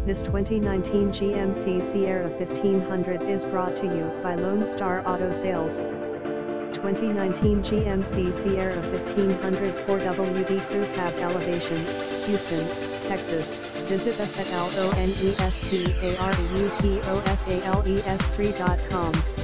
This 2019 GMC Sierra 1500 is brought to you by Lone Star Auto Sales. 2019 GMC Sierra 1500 4WD Crew Cab Elevation, Houston, Texas. Visit us at LONESTARAUTOSALES3.com.